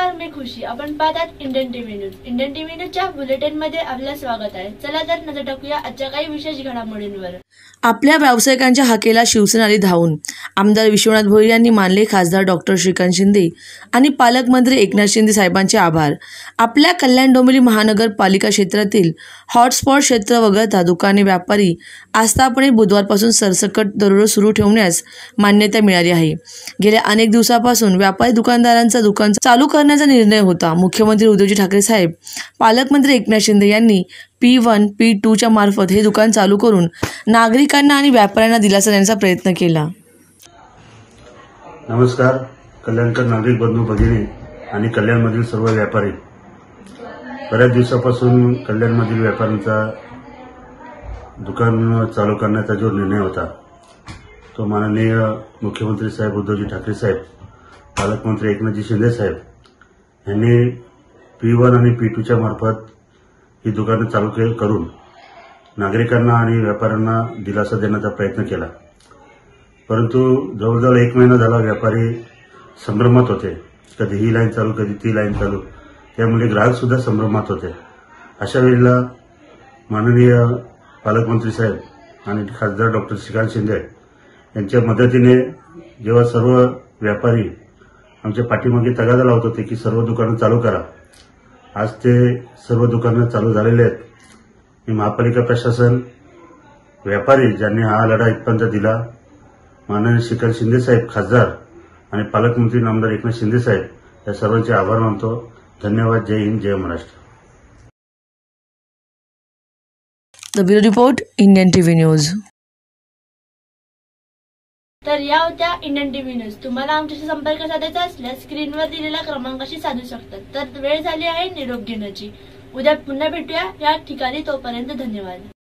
नमस्कार, मी खुशी. आपण पाहतात Indian TV news. Indian TV न्यूजच्या बुलेटिन मध्ये आपलं स्वागत आहे. चला तर नजर टाकूया आजच्या काही विशेष घडामोडींवर. आपल्या व्यावसायिकांच्या हाकेला शिवसेना आली धावून. आमदार विश्वनाथ भोईर यांनी मानले खासदार डॉक्टर श्रीकांत शिंदे आणि पालकमंत्री एकनाथ शिंदे साहेबांचे आभार. आपल्या कल्याण डोंबिवली महानगरपालिका क्षेत्रातील हॉटस्पॉट क्षेत्र वगळता दुकाने व्यापारी आस्थापने बुधवारपासून सरसकट दररोज सुरू ठेवण्यास मान्यता मिळाली आहे. गेल्या अनेक दिवसापासून व्यापारी दुकानदारांचा दुकान चालू करण्याचा निर्णय होता. मुख्यमंत्री उद्धव ठाकरे साहेब, पालकमंत्री एकनाथ शिंदे यांनी P1, P2 च्या मार्फत हे दुकान चालू करून नागरिकांना आणि व्यापाऱ्यांना दिलासा देण्याचा प्रयत्न केला. नमस्कार. कल्याणकर नागरिक बंधू भगिनी आणि कल्याणमधील सर्व व्यापारी, बऱ्याच दिवसापासून कल्याणमधील व्यापाऱ्यांचा दुकान चालू करण्याचा जो निर्णय होता तो माननीय मुख्यमंत्री साहेब उद्धवजी ठाकरे साहेब, पालकमंत्री एकनाथजी शिंदे साहेब यांनी P1 आणि P2 च्या मार्फत ही दुकाने चालू करून नागरिकांना आणि व्यापाऱ्यांना दिलासा देण्याचा प्रयत्न केला. परंतु जवळजवळ 1 महिना झाला व्यापारी संभ्रमात होते. कधी ही लाईन चालू, कधी ती लाईन चालू. त्यामुळे ग्राहक सुद्धा संभ्रमात होते. अशा वेळेला माननीय पालकमंत्री साहेब आणि खासदार डॉक्टर श्रीकांत शिंदे यांच्या मदतीने जेव्हा सर्व व्यापारी आमच्या पाठीमागे तगादा लावत होते की सर्व दुकानं चालू करा, आज ते सर्व दुकानं चालू झालेले आहेत. मी महापालिका प्रशासन, व्यापारी ज्यांनी हा लढा इथपर्यंत दिला, माननीय श्रीकांत शिंदे साहेब खासदार आणि पालकमंत्री आमदार एकनाथ शिंदे साहेब या सर्वांचे आभार मानतो. धन्यवाद. जय हिंद, जय Maharashtra. The bureau report, Indian TV news. तर या होत्या इंडियन टीव्ही न्यूज. तुम्हाला आमच्याशी संपर्क साधायचा असल्यास स्क्रीनवर दिलेल्या क्रमांकाशी साधू शकतात. तर वेळ झाली आहे निरोप घेण्याची. उद्या पुन्हा भेटूया या ठिकाणी. तोपर्यंत धन्यवाद.